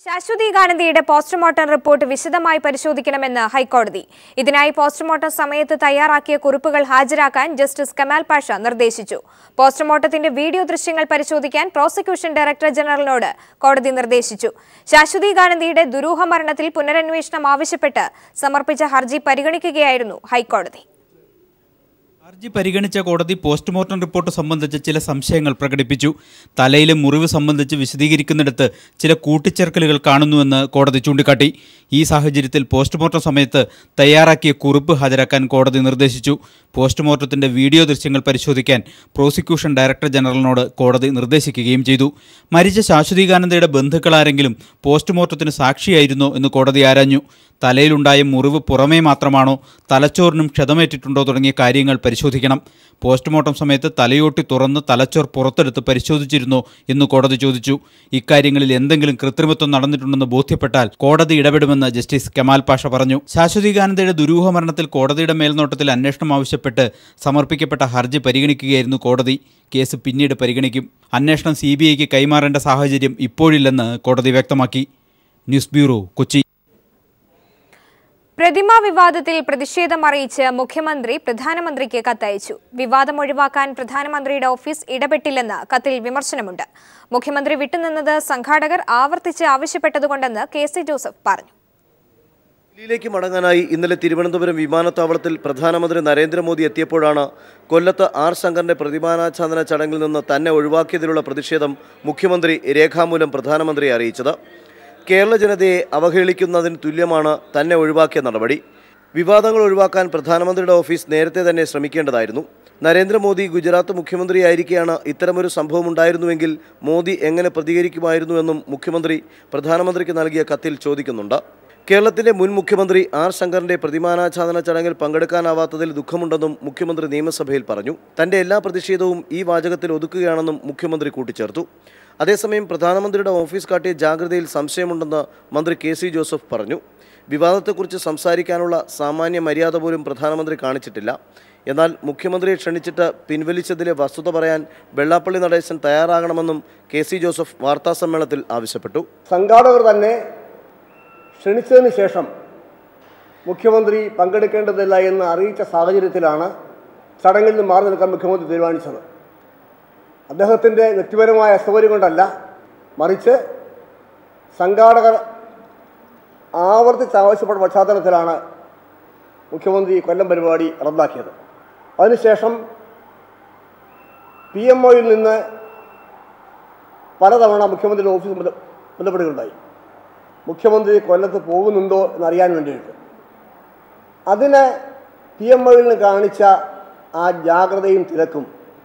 Shashwathi ഗാനന്ദിയുടെ postmortem report വിശദമായി പരിശോധിക്കണമെന്ന് ഹൈക്കോടതി. ഇതിനായി പോസ്റ്റ്മോർട്ടം സമയത്ത് തയ്യാറാക്കിയ കുറിപ്പുകൾ ഹാജരാക്കാൻ ജസ്റ്റിസ് കമാൽ പാഷ നിർദ്ദേശിച്ചു. പോസ്റ്റ്മോർട്ടത്തിന്റെ വീഡിയോ ദൃശ്യങ്ങൾ പരിശോധിക്കാൻ പ്രോസിക്യൂഷൻ ഡയറക്ടർ ജനറലിനോട് കോടതി നിർദ്ദേശിച്ചു. ശാശ്വതി ഗാനന്ദിയുടെ ദുരൂഹ മരണത്തിൽ പുനരന്വേഷണം ആവശ്യപ്പെട്ട് സമർപ്പിച്ച ഹർജി പരിഗണിക്കുകയായിരുന്നു ഹൈക്കോടതി. ഹർജി പരിഗണിച്ച കോടതി പോസ്റ്റ്മോർട്ടം റിപ്പോർട്ട് സംബന്ധിച്ച് ചില സംശയങ്ങൾ പ്രകടിപ്പിച്ചു. തലയിലെ മുറിവ് സംബന്ധിച്ച് വിശദീകരിക്കുന്നിടത്ത് ചില കൂട്ടിച്ചേർക്കലുകൾ കാണുന്നുവെന്ന് കോടതി ചൂണ്ടിക്കാട്ടി. ഈ സാഹചര്യത്തിൽ പോസ്റ്റ്മോർട്ടം സമയത്ത് തയ്യാറാക്കിയ കുറിപ്പ് ഹാജരാക്കാൻ കോടതി നിർദ്ദേശിച്ചു. പോസ്റ്റ്മോർട്ടത്തിന്റെ വീഡിയോ ദൃശ്യങ്ങൾ പരിശോധിക്കാൻ പ്രോസിക്യൂഷൻ ഡയറക്ടർ ജനറലിനോട് കോടതി നിർദ്ദേശിക്കുകയും ചെയ്തു. മരിച്ച ശാശ്വതി ഗാനന്ദിയുടെ ബന്ധുക്കളാരെങ്കിലും പോസ്റ്റ്മോർട്ടത്തിന് സാക്ഷിയായിരുന്നോ എന്ന് കോടതി ആരാഞ്ഞു. തലയിലുണ്ടായ മുറിവ് പുറമേ മാത്രമാണോ, തലച്ചോറിനും ക്ഷതമേറ്റിട്ടുണ്ടോ തുടങ്ങിയ കാര്യങ്ങൾ പരിശോധിക്കണം. പോസ്റ്റ്മോർട്ടം സമയത്ത് തലയോട്ടി തുറന്ന് തലച്ചോർ പുറത്തെടുത്ത് പരിശോധിച്ചിരുന്നോ എന്ന് കോടതി ചോദിച്ചു. ഇക്കാര്യങ്ങളിൽ എന്തെങ്കിലും കൃത്രിമത്വം നടന്നിട്ടുണ്ടെന്ന് ബോധ്യപ്പെട്ടാൽ കോടതി ഇടപെടുമെന്ന് ജസ്റ്റിസ് കമാൽ പാഷ പറഞ്ഞു. ശാശ്വതി ഗാനന്ദിയുടെ ദുരൂഹ മരണത്തിൽ കോടതിയുടെ മേൽനോട്ടത്തിൽ അന്വേഷണം ആവശ്യപ്പെട്ട് സമർപ്പിക്കപ്പെട്ട ഹർജി പരിഗണിക്കുകയായിരുന്നു കോടതി. കേസ് പിന്നീട് പരിഗണിക്കും. അന്വേഷണം CBIക്ക് കൈമാറേണ്ട സാഹചര്യം ഇപ്പോഴില്ലെന്ന് കോടതി വ്യക്തമാക്കി. News bureau, Kochi. പ്രതിമാ വിവാദത്തിൽ പ്രതിഷേധമറിയിച്ച് മുഖ്യമന്ത്രി പ്രധാനമന്ത്രിക്ക് കത്തയച്ചു. വിവാദം ഒഴിവാക്കാൻ പ്രധാനമന്ത്രിയുടെ ഓഫീസ് ഇടപെട്ടില്ലെന്ന് കത്തിൽ വിമർശനമുണ്ട്. മുഖ്യമന്ത്രി വിട്ടുനിന്നത് സംഘാടകർ ആവർത്തിച്ച് ആവശ്യപ്പെട്ടതുകൊണ്ടെന്ന് KC ജോസഫ് പറഞ്ഞു. ദില്ലിയിലേക്ക് മടങ്ങാനായി ഇന്നലെ തിരുവനന്തപുരം വിമാനത്താവളത്തിൽ പ്രധാനമന്ത്രി നരേന്ദ്രമോദി എത്തിയപ്പോഴാണ് കൊല്ലത്ത് R. ശങ്കറിന്റെ പ്രതിമാനാച്ഛാദന ചടങ്ങിൽ നിന്ന് തന്നെ ഒഴിവാക്കിയതിലുള്ള പ്രതിഷേധം മുഖ്യമന്ത്രി രേഖാമൂലം പ്രധാനമന്ത്രിയെ അറിയിച്ചത്. കേരള ജനതയെ അവഹേളിക്കുന്നതിന് തുല്യമാണ് തന്നെ ഒഴിവാക്കിയ നടപടി. വിവാദങ്ങൾ ഒഴിവാക്കാൻ പ്രധാനമന്ത്രിയുടെ ഓഫീസ് നേരത്തെ തന്നെ ശ്രമിക്കേണ്ടതായിരുന്നു. നരേന്ദ്രമോദി ഗുജറാത്ത് മുഖ്യമന്ത്രിയായിരിക്കെയാണ് ഇത്തരമൊരു സംഭവം ഉണ്ടായിരുന്നുവെങ്കിൽ മോദി എങ്ങനെ പ്രതികരിക്കുമായിരുന്നുവെന്നും മുഖ്യമന്ത്രി പ്രധാനമന്ത്രിക്ക് നൽകിയ കത്തിൽ ചോദിക്കുന്നുണ്ട്. കേരളത്തിലെ മുൻ മുഖ്യമന്ത്രി R. ശങ്കറിന്റെ പ്രതിമാനാച്ഛാദന ചടങ്ങിൽ പങ്കെടുക്കാനാവാത്തതിൽ ദുഃഖമുണ്ടെന്നും മുഖ്യമന്ത്രി നിയമസഭയിൽ പറഞ്ഞു. തന്റെ എല്ലാ പ്രതിഷേധവും ഈ വാചകത്തിൽ ഒതുക്കുകയാണെന്നും മുഖ്യമന്ത്രി കൂട്ടിച്ചേർത്തു. അതേസമയം പ്രധാനമന്ത്രിയുടെ ഓഫീസ് കാട്ടിയ ജാഗ്രതയിൽ സംശയമുണ്ടെന്ന് മന്ത്രി KC ജോസഫ് പറഞ്ഞു. വിവാദത്തെക്കുറിച്ച് സംസാരിക്കാനുള്ള സാമാന്യ മര്യാദ പോലും പ്രധാനമന്ത്രി കാണിച്ചിട്ടില്ല. എന്നാൽ മുഖ്യമന്ത്രിയെ ക്ഷണിച്ചിട്ട് പിൻവലിച്ചതിലെ വസ്തുത പറയാൻ വെള്ളാപ്പള്ളി നടേശൻ തയ്യാറാകണമെന്നും KC ജോസഫ് വാർത്താസമ്മേളനത്തിൽ ആവശ്യപ്പെട്ടു. സംഘാടകർ തന്നെ ക്ഷണിച്ചതിന് ശേഷം മുഖ്യമന്ത്രി പങ്കെടുക്കേണ്ടതില്ല എന്ന് അറിയിച്ച സാഹചര്യത്തിലാണ് ചടങ്ങിൽ നിന്ന് മാറി നിൽക്കാൻ മുഖ്യമന്ത്രി തീരുമാനിച്ചത്. അദ്ദേഹത്തിൻ്റെ വ്യക്തിപരമായ അസൗകര്യം കൊണ്ടല്ല, മറിച്ച് സംഘാടകർ ആവർത്തിച്ച് ആവശ്യപ്പെട്ട പശ്ചാത്തലത്തിലാണ് മുഖ്യമന്ത്രി കൊല്ലം പരിപാടി റദ്ദാക്കിയത്. അതിനുശേഷം PMOയിൽ നിന്ന് പലതവണ മുഖ്യമന്ത്രിയുടെ ഓഫീസ് ബന്ധപ്പെടുകയുണ്ടായി. മുഖ്യമന്ത്രി കൊല്ലത്ത് പോകുന്നുണ്ടോ എന്നറിയാൻ വേണ്ടിയിട്ട്. അതിന് PMOയിൽ നിന്ന് കാണിച്ച ആ ജാഗ്രതയും തിരക്കും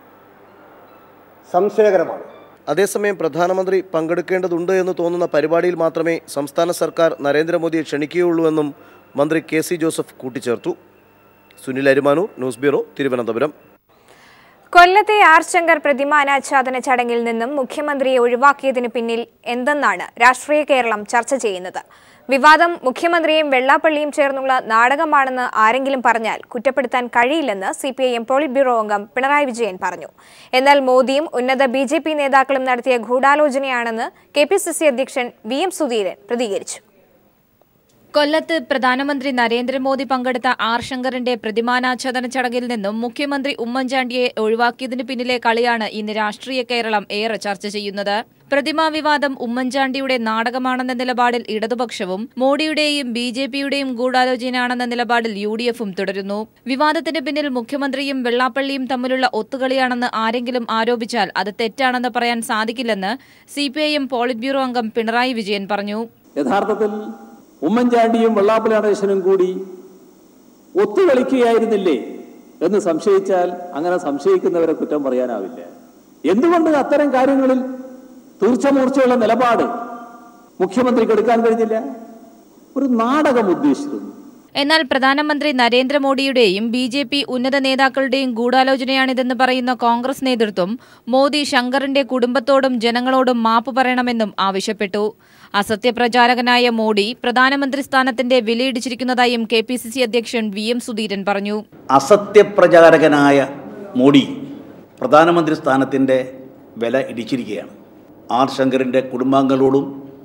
സംശയകരമാണ്. അതേസമയം പ്രധാനമന്ത്രി പങ്കെടുക്കേണ്ടതുണ്ട് എന്ന് തോന്നുന്ന പരിപാടിയിൽ മാത്രമേ സംസ്ഥാന സർക്കാർ നരേന്ദ്രമോദിയെ ക്ഷണിക്കുകയുള്ളൂവെന്നും മന്ത്രി KC ജോസഫ് കൂട്ടിച്ചേർത്തു. Sunil Arimanoor, news bureau, Thiruvananthapuram. കൊല്ലത്തെ R. ശങ്കർ പ്രതിമാനാച്ഛാദന ചടങ്ങിൽ നിന്നും മുഖ്യമന്ത്രിയെ ഒഴിവാക്കിയതിന് പിന്നിൽ എന്തെന്നാണ് രാഷ്ട്രീയ കേരളം ചർച്ച ചെയ്യുന്നത്. വിവാദം മുഖ്യമന്ത്രിയും വെള്ളാപ്പള്ളിയും ചേർന്നുള്ള നാടകമാണെന്ന് ആരെങ്കിലും പറഞ്ഞാൽ കുറ്റപ്പെടുത്താൻ കഴിയില്ലെന്ന് CPIM പോളിറ്റ് ബ്യൂറോ അംഗം പിണറായി വിജയൻ പറഞ്ഞു. എന്നാൽ മോദിയും ഉന്നത BJP നേതാക്കളും നടത്തിയ ഗൂഢാലോചനയാണെന്ന് KPCC അധ്യക്ഷൻ VM സുധീരൻ പ്രതികരിച്ചു. കൊല്ലത്ത് പ്രധാനമന്ത്രി നരേന്ദ്രമോദി പങ്കെടുത്ത R. ശങ്കറിന്റെ പ്രതിമാനാച്ഛാദന ചടങ്ങിൽ നിന്നും മുഖ്യമന്ത്രി ഉമ്മൻചാണ്ടിയെ ഒഴിവാക്കിയതിന് പിന്നിലെ കളിയാണ് ഇന്ന് രാഷ്ട്രീയ കേരളം ഏറെ ചർച്ച ചെയ്യുന്നത്. പ്രതിമാ വിവാദം ഉമ്മൻചാണ്ടിയുടെ നാടകമാണെന്ന നിലപാടിൽ ഇടതുപക്ഷവും മോഡിയുടെയും BJPയുടെയും ഗൂഢാലോചനയാണെന്ന നിലപാടിൽ UDFും തുടരുന്നു. വിവാദത്തിന് പിന്നിൽ മുഖ്യമന്ത്രിയും വെള്ളാപ്പള്ളിയും തമ്മിലുള്ള ഒത്തുകളിയാണെന്ന് ആരെങ്കിലും ആരോപിച്ചാൽ അത് തെറ്റാണെന്ന് പറയാൻ സാധിക്കില്ലെന്ന് CPIM പോളിറ്റ് ബ്യൂറോ അംഗം പിണറായി വിജയൻ പറഞ്ഞു. യഥാർത്ഥത്തിൽ ഉമ്മൻചാണ്ടിയും വെള്ളാപ്പള്ളി നടേശനും കൂടി ഒത്തുകളിക്കുകയായിരുന്നില്ലേ എന്ന് സംശയിച്ചാൽ അങ്ങനെ സംശയിക്കുന്നവരെ കുറ്റം പറയാനാവില്ല. എന്തുകൊണ്ട് അത്തരം കാര്യങ്ങളിൽ തീർച്ചമൂർച്ചയുള്ള നിലപാട് മുഖ്യമന്ത്രിക്ക് എടുക്കാൻ കഴിഞ്ഞില്ല? ഒരു നാടകം ഉദ്ദേശിച്ചിരുന്നു. എന്നാൽ പ്രധാനമന്ത്രി നരേന്ദ്രമോദിയുടെയും BJP ഉന്നത നേതാക്കളുടെയും ഗൂഢാലോചനയാണിതെന്ന് പറയുന്ന കോൺഗ്രസ് നേതൃത്വം മോദി ശങ്കറിന്റെ കുടുംബത്തോടും ജനങ്ങളോടും മാപ്പ് പറയണമെന്നും ആവശ്യപ്പെട്ടു. അസത്യപ്രചാരകനായ മോഡി പ്രധാനമന്ത്രി സ്ഥാനത്തിന്റെ വിലയിടിച്ചിരിക്കുന്നതായും KPCC അധ്യക്ഷൻ VM സുധീരൻ പറഞ്ഞു. അസത്യപ്രചാരകനായ മോഡി പ്രധാനമന്ത്രി സ്ഥാനത്തിന്റെ വില ഇടിച്ചിരിക്കുകയാണ്. R. ശങ്കറിന്റെ കുടുംബാംഗങ്ങളോടും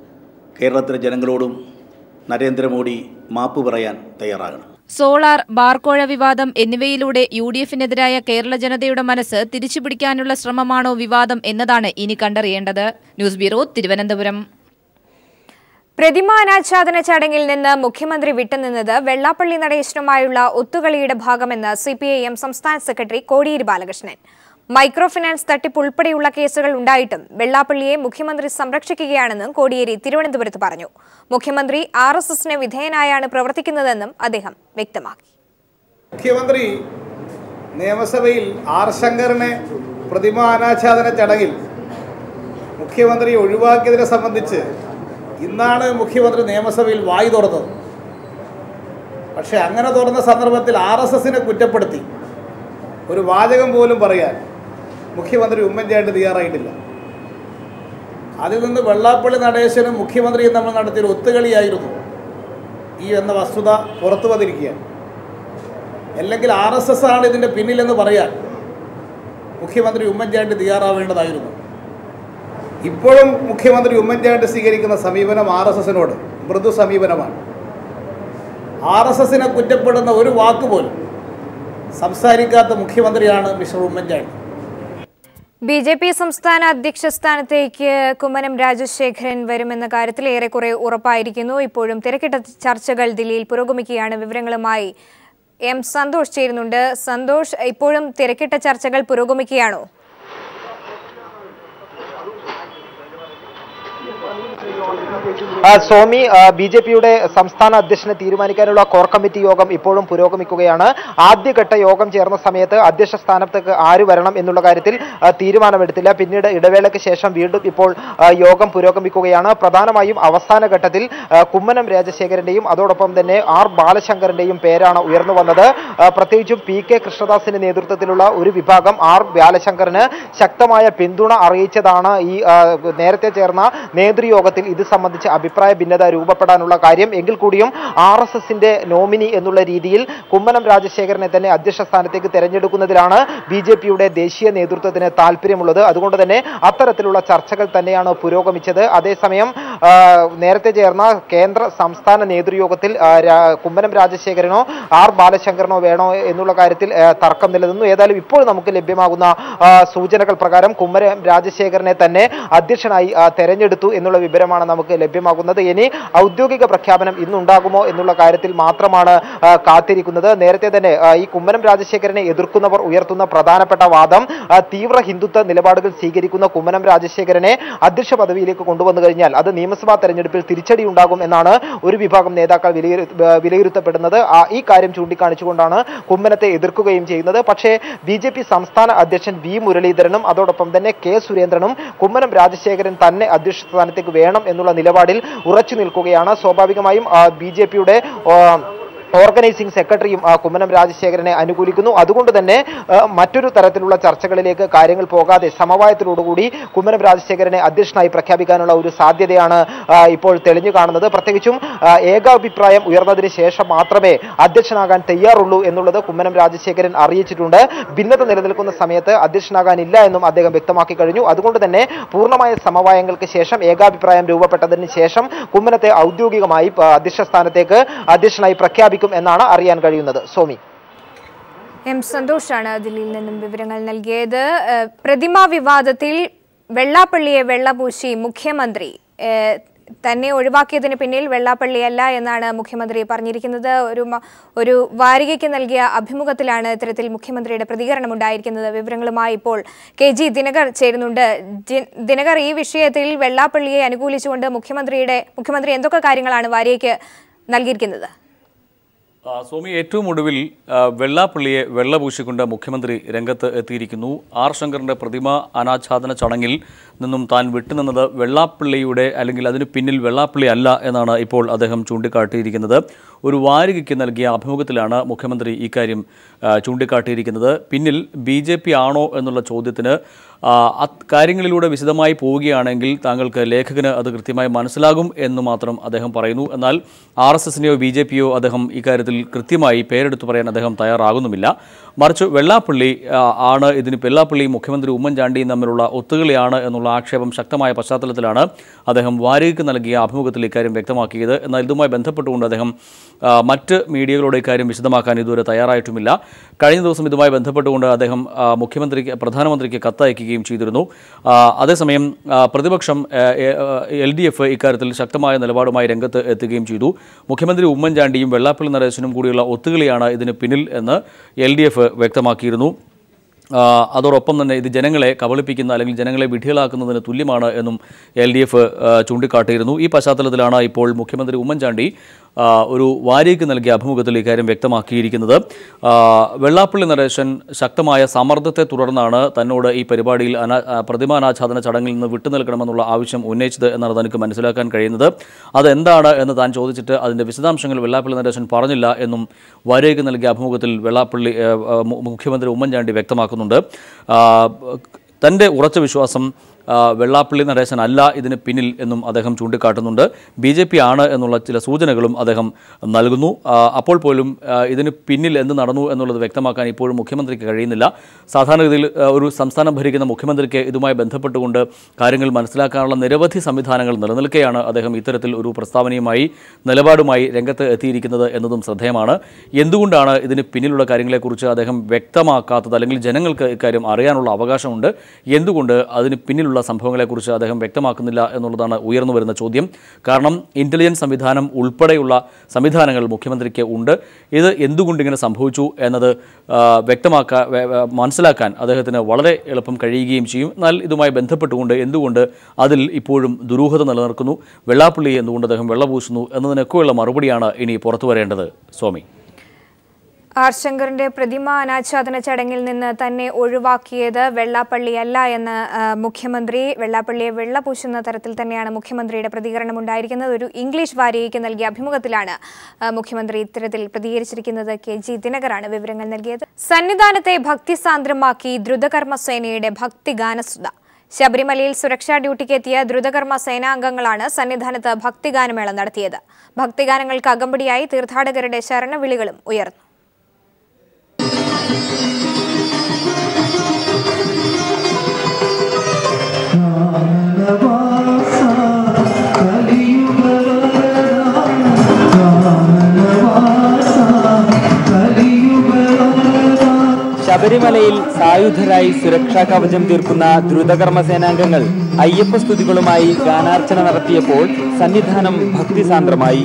കേരളത്തിലെ ജനങ്ങളോടും നരേന്ദ്രമോദി മാപ്പ് പറയാൻ തയ്യാറാകണം. സോളാർ, ബാർക്കോഴ വിവാദം എന്നിവയിലൂടെ UDF-നെതിരായ കേരള ജനതയുടെ മനസ്സ് തിരിച്ചുപിടിക്കാനുള്ള ശ്രമമാണോ വിവാദം എന്നതാണ് ഇനി കണ്ടറിയേണ്ടത്. News bureau, Thiruvananthapuram. പ്രതിമാ അനാച്ഛാദന ചടങ്ങിൽ നിന്ന് മുഖ്യമന്ത്രി വിട്ടുനിന്നത് വെള്ളാപ്പള്ളി നടേശനുമായുള്ള ഒത്തുകളിയുടെ ഭാഗമെന്ന് CPIM സംസ്ഥാന secretary Kodiyeri Balakrishnan. Micro finance തട്ടിപ്പ് ഉൾപ്പെടെയുള്ള കേസുകൾ ഉണ്ടായിട്ടും വെള്ളാപ്പള്ളിയെ മുഖ്യമന്ത്രി സംരക്ഷിക്കുകയാണെന്നും കോടിയേരി തിരുവനന്തപുരത്ത് പറഞ്ഞു. മുഖ്യമന്ത്രി RSSന് വിധേയനായാണ് പ്രവർത്തിക്കുന്നതെന്നും അദ്ദേഹം വ്യക്തമാക്കി. മുഖ്യമന്ത്രി നിയമസഭയിൽ ആർ ശങ്കറിനെ പ്രതിമാ അനാച്ഛാദന ചടങ്ങിൽ മുഖ്യമന്ത്രി ഒഴിവാക്കിയതിനെ സംബന്ധിച്ച് ഇന്നാണ് മുഖ്യമന്ത്രി നിയമസഭയിൽ വായി തുറന്നത്. പക്ഷേ അങ്ങനെ തുറന്ന സന്ദർഭത്തിൽ RSSനെ കുറ്റപ്പെടുത്തി ഒരു വാചകം പോലും പറയാൻ മുഖ്യമന്ത്രി ഉമ്മൻചാണ്ടി തയ്യാറായിട്ടില്ല. അതിൽ നിന്ന് വെള്ളാപ്പള്ളി നടേശനും മുഖ്യമന്ത്രിയും നമ്മൾ നടത്തിയൊരു ഒത്തുകളിയായിരുന്നു എന്ന വസ്തുത പുറത്തു വന്നിരിക്കുകയാണ്. അല്ലെങ്കിൽ RSS ആണ് ഇതിൻ്റെ പിന്നിലെന്ന് പറയാൻ മുഖ്യമന്ത്രി ഉമ്മൻചാണ്ടി തയ്യാറാവേണ്ടതായിരുന്നു. ഇപ്പോഴും മുഖ്യമന്ത്രി ഉമ്മൻചാണ്ടി സ്വീകരിക്കുന്ന സമീപനം RSSനോട് മൃദു സമീപനമാണ്. RSSനെ കുറ്റപ്പെടുന്ന ഒരു വാക്കുപോലും സംസാരിക്കാത്ത മുഖ്യമന്ത്രിയാണ് മിസ്റ്റർ ഉമ്മൻചാണ്ടി. BJP സംസ്ഥാന അധ്യക്ഷ സ്ഥാനത്തേക്ക് കുമ്മനം രാജശേഖരൻ വരുമെന്ന കാര്യത്തിൽ ഏറെക്കുറെ ഉറപ്പായിരിക്കുന്നു. ഇപ്പോഴും തിരക്കിട്ട ചർച്ചകൾ ദില്ലിയിൽ പുരോഗമിക്കുകയാണ്. വിവരങ്ങളുമായി M സന്തോഷ് ചേരുന്നുണ്ട്. സന്തോഷ്, ഇപ്പോഴും തിരക്കിട്ട ചർച്ചകൾ പുരോഗമിക്കുകയാണോ? സ്വാമി, BJPയുടെ സംസ്ഥാന അധ്യക്ഷനെ തീരുമാനിക്കാനുള്ള കോർ കമ്മിറ്റി യോഗം ഇപ്പോഴും പുരോഗമിക്കുകയാണ്. ആദ്യഘട്ട യോഗം ചേർന്ന സമയത്ത് അധ്യക്ഷ സ്ഥാനത്തേക്ക് ആര് വരണം എന്നുള്ള കാര്യത്തിൽ തീരുമാനമെടുത്തില്ല. പിന്നീട് ഇടവേളയ്ക്ക് ശേഷം വീണ്ടും ഇപ്പോൾ യോഗം പുരോഗമിക്കുകയാണ്. പ്രധാനമായും അവസാന ഘട്ടത്തിൽ കുമ്മനം രാജശേഖരന്റെയും അതോടൊപ്പം തന്നെ R ബാലശങ്കറിന്റെയും പേരാണ് ഉയർന്നു വന്നത്. പ്രത്യേകിച്ചും PK കൃഷ്ണദാസിന്റെ നേതൃത്വത്തിലുള്ള ഒരു വിഭാഗം R ബാലശങ്കറിന് ശക്തമായ പിന്തുണ അറിയിച്ചതാണ് ഈ നേരത്തെ ചേർന്ന നേതൃയോഗത്തിൽ ഇത് സംബന്ധിച്ച് അഭിപ്രായ ഭിന്നത രൂപപ്പെടാനുള്ള കാര്യം. എങ്കിൽ കൂടിയും RSSന്റെ നോമിനി എന്നുള്ള രീതിയിൽ കുമ്മനം രാജശേഖരനെ തന്നെ അധ്യക്ഷ സ്ഥാനത്തേക്ക് തെരഞ്ഞെടുക്കുന്നതിലാണ് BJPയുടെ ദേശീയ നേതൃത്വത്തിന് താല്പര്യമുള്ളത്. അതുകൊണ്ട് തന്നെ അത്തരത്തിലുള്ള ചർച്ചകൾ തന്നെയാണ് പുരോഗമിച്ചത്. അതേസമയം നേരത്തെ ചേർന്ന കേന്ദ്ര സംസ്ഥാന നേതൃയോഗത്തിൽ കുമ്മനം രാജശേഖരനോ R ബാലശങ്കറിനോ വേണോ എന്നുള്ള കാര്യത്തിൽ തർക്കം നിലനിന്നു. ഏതായാലും ഇപ്പോൾ നമുക്ക് ലഭ്യമാകുന്ന സൂചനകൾ പ്രകാരം കുമ്മനം രാജശേഖരനെ തന്നെ അധ്യക്ഷനായി തെരഞ്ഞെടുത്തു എന്നുള്ള വിവരമാണ് നമുക്ക് ലഭ്യമാകുന്നത്. ഇനി ഔദ്യോഗിക പ്രഖ്യാപനം ഇന്നുണ്ടാകുമോ എന്നുള്ള കാര്യത്തിൽ മാത്രമാണ് കാത്തിരിക്കുന്നത്. നേരത്തെ തന്നെ ഈ കുമ്മനം രാജശേഖരനെ എതിർക്കുന്നവർ ഉയർത്തുന്ന പ്രധാനപ്പെട്ട വാദം തീവ്ര ഹിന്ദുത്വ നിലപാടുകൾ സ്വീകരിക്കുന്ന കുമ്മനം രാജശേഖരനെ അധ്യക്ഷ പദവിയിലേക്ക് കൊണ്ടുവന്നു കഴിഞ്ഞാൽ അത് നിയമസഭാ തെരഞ്ഞെടുപ്പിൽ തിരിച്ചടി ഉണ്ടാകും എന്നാണ് ഒരു വിഭാഗം നേതാക്കൾ വിലയിരുത്തപ്പെടുന്നത്. ഈ കാര്യം ചൂണ്ടിക്കാണിച്ചുകൊണ്ടാണ് കുമ്മനത്തെ എതിർക്കുകയും ചെയ്യുന്നത്. പക്ഷേ BJP സംസ്ഥാന അധ്യക്ഷൻ V മുരളീധരനും അതോടൊപ്പം തന്നെ K സുരേന്ദ്രനും കുമ്മനം രാജശേഖരൻ തന്നെ അധ്യക്ഷ സ്ഥാനത്തേക്ക് വേണം എന്നുള്ള നിലപാടിൽ ഉറച്ചു നിൽക്കുകയാണ്. സ്വാഭാവികമായും BJPയുടെ ഓർഗനൈസിംഗ് സെക്രട്ടറിയും കുമ്മനം രാജശേഖരനെ അനുകൂലിക്കുന്നു. അതുകൊണ്ട് തന്നെ മറ്റൊരു തരത്തിലുള്ള ചർച്ചകളിലേക്ക് കാര്യങ്ങൾ പോകാതെ സമവായത്തിലോടുകൂടി കുമ്മനം രാജശേഖരനെ അധ്യക്ഷനായി പ്രഖ്യാപിക്കാനുള്ള ഒരു സാധ്യതയാണ് ഇപ്പോൾ തെളിഞ്ഞു കാണുന്നത്. പ്രത്യേകിച്ചും ഏകാഭിപ്രായം ഉയർന്നതിന് ശേഷം മാത്രമേ അധ്യക്ഷനാകാൻ തയ്യാറുള്ളൂ എന്നുള്ളത് കുമ്മനം രാജശേഖരൻ അറിയിച്ചിട്ടുണ്ട്. ഭിന്നത നിലനിൽക്കുന്ന സമയത്ത് അധ്യക്ഷനാകാനില്ല എന്നും അദ്ദേഹം വ്യക്തമാക്കി കഴിഞ്ഞു. അതുകൊണ്ട് തന്നെ പൂർണ്ണമായ സമവായങ്ങൾക്ക് ശേഷം ഏകാഭിപ്രായം രൂപപ്പെട്ടതിന് ശേഷം കുമ്മനത്തെ ഔദ്യോഗികമായി അധ്യക്ഷ സ്ഥാനത്തേക്ക് അധ്യക്ഷനായി പ്രഖ്യാപിക്കും എന്നാണ് അറിയാൻ കഴിയുന്നത്. സോമി, M സന്തോഷാണ് ദില്ലിയിൽ നിന്നും വിവരങ്ങൾ നൽകിയത്. പ്രതിമാ വിവാദത്തിൽ വെള്ളാപ്പള്ളിയെ വെള്ളപൂശി മുഖ്യമന്ത്രി തന്നെ ഒഴിവാക്കിയതിന് പിന്നിൽ വെള്ളാപ്പള്ളിയല്ല എന്നാണ് മുഖ്യമന്ത്രി പറഞ്ഞിരിക്കുന്നത്. ഒരു വാരികയ്ക്ക് നൽകിയ അഭിമുഖത്തിലാണ് ഇത്തരത്തിൽ മുഖ്യമന്ത്രിയുടെ പ്രതികരണം ഉണ്ടായിരിക്കുന്നത്. വിവരങ്ങളുമായി ഇപ്പോൾ KG ദിനകർ ചേരുന്നുണ്ട്. ദിനകർ, ഈ വിഷയത്തിൽ വെള്ളാപ്പള്ളിയെ അനുകൂലിച്ചുകൊണ്ട് മുഖ്യമന്ത്രി എന്തൊക്കെ കാര്യങ്ങളാണ് വാരികയ്ക്ക് നൽകിയിരിക്കുന്നത്? സ്വാമി, ഏറ്റവും ഒടുവിൽ വെള്ളാപ്പള്ളിയെ വെള്ളപൂശിക്കൊണ്ട് മുഖ്യമന്ത്രി രംഗത്ത് എത്തിയിരിക്കുന്നു. R ശങ്കറിൻ്റെ പ്രതിമ അനാച്ഛാദന ചടങ്ങിൽ നിന്നും താൻ വിട്ടുനിന്നത് വെള്ളാപ്പള്ളിയുടെ അല്ലെങ്കിൽ അതിന് പിന്നിൽ വെള്ളാപ്പള്ളി അല്ല എന്നാണ് ഇപ്പോൾ അദ്ദേഹം ചൂണ്ടിക്കാട്ടിയിരിക്കുന്നത്. ഒരു വാരികയ്ക്ക് നൽകിയ അഭിമുഖത്തിലാണ് മുഖ്യമന്ത്രി ഇക്കാര്യം ചൂണ്ടിക്കാട്ടിയിരിക്കുന്നത്. പിന്നിൽ BJP ആണോ എന്നുള്ള ചോദ്യത്തിന് കാര്യങ്ങളിലൂടെ വിശദമായി പോവുകയാണെങ്കിൽ താങ്കൾക്ക് ലേഖകന് അത് കൃത്യമായി മനസ്സിലാകും എന്ന് മാത്രം അദ്ദേഹം പറയുന്നു. എന്നാൽ RSSനെയോ BJPയോ അദ്ദേഹം ഇക്കാര്യത്തിൽ കൃത്യമായി പേരെടുത്തു പറയാൻ അദ്ദേഹം തയ്യാറാകുന്നുമില്ല. മറിച്ച് വെള്ളാപ്പള്ളി ആണ് വെള്ളാപ്പള്ളിയും മുഖ്യമന്ത്രി ഉമ്മൻചാണ്ടിയും തമ്മിലുള്ള ഒത്തുകളിയാണ് എന്നുള്ള ആക്ഷേപം ശക്തമായ പശ്ചാത്തലത്തിലാണ് അദ്ദേഹം വാരികയ്ക്ക് നൽകിയ അഭിമുഖത്തിൽ ഇക്കാര്യം വ്യക്തമാക്കിയത്. എന്നാൽ ഇതുമായി ബന്ധപ്പെട്ടുകൊണ്ട് അദ്ദേഹം മറ്റ് മീഡിയകളോട് ഇക്കാര്യം വിശദമാക്കാൻ ഇതുവരെ തയ്യാറായിട്ടുമില്ല. കഴിഞ്ഞ ദിവസം ഇതുമായി ബന്ധപ്പെട്ടുകൊണ്ട് അദ്ദേഹം പ്രധാനമന്ത്രിക്ക് കത്തയക്കുകയും ചെയ്തിരുന്നു. അതേസമയം പ്രതിപക്ഷം LDF ഇക്കാര്യത്തിൽ ശക്തമായ നിലപാടുമായി രംഗത്ത് എത്തുകയും ചെയ്തു. മുഖ്യമന്ത്രി ഉമ്മൻചാണ്ടിയും വെള്ളാപ്പള്ളി നടേശനും കൂടിയുള്ള ഒത്തുകളിയാണ് ഇതിന് പിന്നിൽ എന്ന് LDF വ്യക്തമാക്കിയിരുന്നു. അതോടൊപ്പം തന്നെ ഇത് ജനങ്ങളെ കബളിപ്പിക്കുന്ന അല്ലെങ്കിൽ ജനങ്ങളെ വിഡ്ഢികളാക്കുന്നതിന് തുല്യമാണ് എന്നും LDF ചൂണ്ടിക്കാട്ടിയിരുന്നു. ഈ പശ്ചാത്തലത്തിലാണ് ഇപ്പോൾ മുഖ്യമന്ത്രി ഉമ്മൻചാണ്ടി ഒരു വാരികയ്ക്ക് നൽകിയ അഭിമുഖത്തിൽ ഇക്കാര്യം വ്യക്തമാക്കിയിരിക്കുന്നത്. വെള്ളാപ്പള്ളി നടേശൻ ശക്തമായ സമ്മർദ്ദത്തെ തുടർന്നാണ് തന്നോട് ഈ പരിപാടിയിൽ പ്രതിമാനാച്ഛാദന ചടങ്ങിൽ നിന്ന് വിട്ടുനിൽക്കണമെന്നുള്ള ആവശ്യം ഉന്നയിച്ചത് എന്നാണ് തനിക്ക് മനസ്സിലാക്കാൻ കഴിയുന്നത്. അതെന്താണ് എന്ന് താൻ ചോദിച്ചിട്ട് അതിൻ്റെ വിശദാംശങ്ങൾ വെള്ളാപ്പള്ളി നടേശൻ പറഞ്ഞില്ല എന്നും വാരികയ്ക്ക് നൽകിയ അഭിമുഖത്തിൽ മുഖ്യമന്ത്രി ഉമ്മൻചാണ്ടി വ്യക്തമാക്കുന്നുണ്ട്. തൻ്റെ ഉറച്ച വിശ്വാസം വെള്ളാപ്പള്ളി നടേശൻ അല്ല ഇതിന് പിന്നിൽ എന്നും അദ്ദേഹം ചൂണ്ടിക്കാട്ടുന്നുണ്ട്. BJP ആണ് എന്നുള്ള ചില സൂചനകളും അദ്ദേഹം നൽകുന്നു. അപ്പോൾ പോലും ഇതിന് പിന്നിൽ എന്ത് നടന്നു എന്നുള്ളത് വ്യക്തമാക്കാൻ ഇപ്പോഴും മുഖ്യമന്ത്രിക്ക് കഴിയുന്നില്ല. സാധാരണഗതിയിൽ ഒരു സംസ്ഥാനം ഭരിക്കുന്ന മുഖ്യമന്ത്രിക്ക് ഇതുമായി ബന്ധപ്പെട്ടുകൊണ്ട് കാര്യങ്ങൾ മനസ്സിലാക്കാനുള്ള നിരവധി സംവിധാനങ്ങൾ നിലനിൽക്കെയാണ് അദ്ദേഹം ഇത്തരത്തിൽ ഒരു പ്രസ്താവനയുമായി നിലപാടുമായി രംഗത്ത് എത്തിയിരിക്കുന്നത് എന്നതും ശ്രദ്ധേയമാണ്. എന്തുകൊണ്ടാണ് ഇതിന് പിന്നിലുള്ള കാര്യങ്ങളെക്കുറിച്ച് അദ്ദേഹം വ്യക്തമാക്കാത്തത്, അല്ലെങ്കിൽ ജനങ്ങൾക്ക് ഇക്കാര്യം അറിയാനുള്ള അവകാശമുണ്ട്, എന്തുകൊണ്ട് അതിന് പിന്നിലുള്ള സംഭവങ്ങളെക്കുറിച്ച് അദ്ദേഹം വ്യക്തമാക്കുന്നില്ല എന്നുള്ളതാണ് ഉയർന്നു വരുന്ന ചോദ്യം. കാരണം ഇന്റലിജൻസ് സംവിധാനം ഉൾപ്പെടെയുള്ള സംവിധാനങ്ങൾ മുഖ്യമന്ത്രിക്ക് ഉണ്ട്. ഇത് എന്തുകൊണ്ട് ഇങ്ങനെ സംഭവിച്ചു എന്നത് മനസ്സിലാക്കാൻ അദ്ദേഹത്തിന് വളരെ എളുപ്പം കഴിയുകയും ചെയ്യും. എന്നാൽ ഇതുമായി ബന്ധപ്പെട്ടുകൊണ്ട് എന്തുകൊണ്ട് അതിൽ ഇപ്പോഴും ദുരൂഹത നിലനിൽക്കുന്നു, വെള്ളാപ്പള്ളി എന്തുകൊണ്ട് അദ്ദേഹം വെള്ളപൂശുന്നു എന്നതിനൊക്കെയുള്ള മറുപടിയാണ് ഇനി പുറത്തു വരേണ്ടത്. സ്വാമി, R. ശങ്കറിന്റെ പ്രതിമ അനാച്ഛാദന ചടങ്ങിൽ നിന്ന് തന്നെ ഒഴിവാക്കിയത് വെള്ളാപ്പള്ളിയല്ല എന്ന് മുഖ്യമന്ത്രി, വെള്ളാപ്പള്ളിയെ വെള്ളപൂശുന്ന തരത്തിൽ തന്നെയാണ് മുഖ്യമന്ത്രിയുടെ പ്രതികരണം ഉണ്ടായിരിക്കുന്നത്. ഒരു ഇംഗ്ലീഷ് വാരികയ്ക്ക് നൽകിയ അഭിമുഖത്തിലാണ് മുഖ്യമന്ത്രി ഇത്തരത്തിൽ പ്രതികരിച്ചിരിക്കുന്നത്. KG ദിനകറാണ് വിവരങ്ങൾ നൽകിയത്. സന്നിധാനത്തെ ഭക്തിസാന്ദ്രമാക്കി ദ്രുതകർമ്മസേനയുടെ ഭക്തിഗാനസുധ. ശബരിമലയിൽ സുരക്ഷാ ഡ്യൂട്ടിക്ക് എത്തിയ ദ്രുതകർമ്മ സേനാംഗങ്ങളാണ് സന്നിധാനത്ത് ഭക്തിഗാനമേള നടത്തിയത്. ഭക്തിഗാനങ്ങൾക്ക് അകമ്പടിയായി തീർത്ഥാടകരുടെ ശരണവിളികളും ഉയർന്നു. ശബരിമലയിൽ സായുധരായി സുരക്ഷാ കവചം തീർക്കുന്ന ദ്രുതകർമ്മ സേനാംഗങ്ങൾ അയ്യപ്പ സ്തുതികളുമായി ഗാനാർച്ചന നടത്തിയപ്പോൾ സന്നിധാനം ഭക്തിസാന്ദ്രമായി.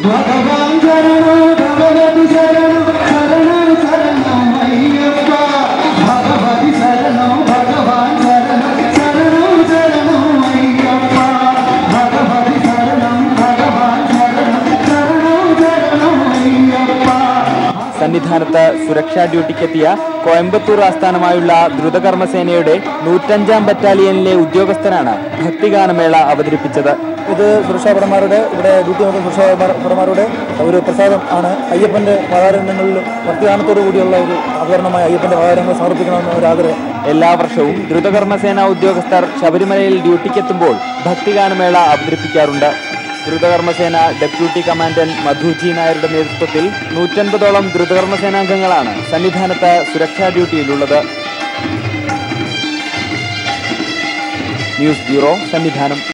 സന്നിധാനത്ത് സുരക്ഷാ ഡ്യൂട്ടിക്കെത്തിയ കോയമ്പത്തൂർ ആസ്ഥാനമായുള്ള ദ്രുതകർമ്മസേനയുടെ 105-ാം ബറ്റാലിയനിലെ ഉദ്യോഗസ്ഥനാണ് ഭക്തിഗാനമേള അവതരിപ്പിച്ചത്. ഇത് സുരക്ഷാഭടന്മാരുടെ ഇവിടെ ഡ്യൂട്ടി നോക്കുന്ന സുരക്ഷാഭടന്മാരുടെ ഒരു പ്രസാദം ആണ്. അയ്യപ്പൻ്റെ വാതാരണ്യങ്ങളിലും ഭക്തിഗാനത്തോടു കൂടിയുള്ള ഒരു അവതരണമായി അയ്യപ്പൻ്റെ വാതാരങ്ങൾ സമർപ്പിക്കണമെന്ന ഒരു ആഗ്രഹം. എല്ലാ വർഷവും ദ്രുതകർമ്മസേന ഉദ്യോഗസ്ഥർ ശബരിമലയിൽ ഡ്യൂട്ടിക്കെത്തുമ്പോൾ ഭക്തിഗാനമേള അവതരിപ്പിക്കാറുണ്ട്. ദ്രുതകർമ്മസേന ഡെപ്യൂട്ടി കമാൻഡന്റ് മധുജി നായരുടെ നേതൃത്വത്തിൽ 150ഓളം ദ്രുതകർമ്മസേനാംഗങ്ങളാണ് സന്നിധാനത്ത് സുരക്ഷാ ഡ്യൂട്ടിയിലുള്ളത്. News bureau, Sannidhanam.